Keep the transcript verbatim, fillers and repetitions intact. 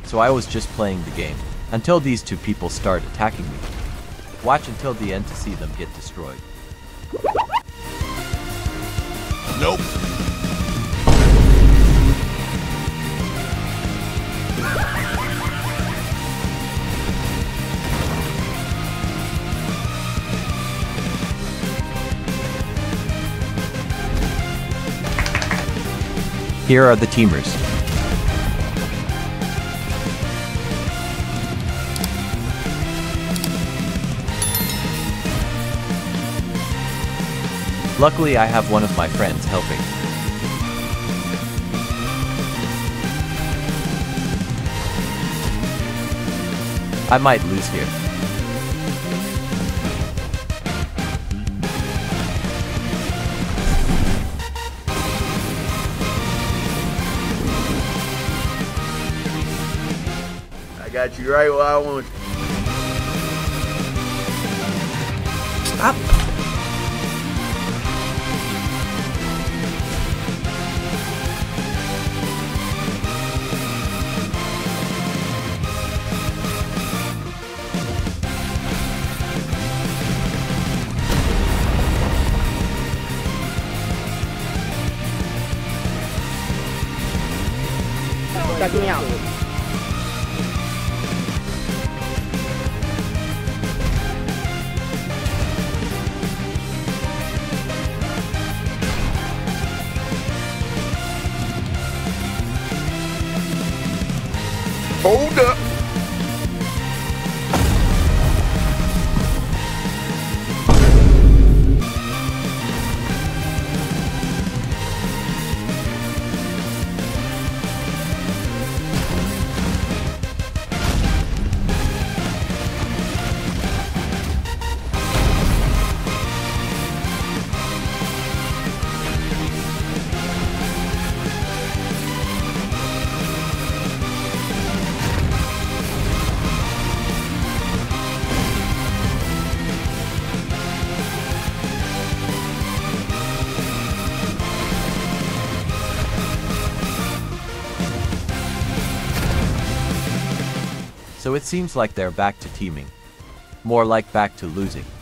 so I was just playing the game, until these two people start attacking me. Watch until the end to see them get destroyed. Nope. Here are the teamers. Luckily, I have one of my friends helping. I might lose here. I got you right where I want you. Stop. Check me out. Hold up. So it seems like they're back to teaming. More like back to losing.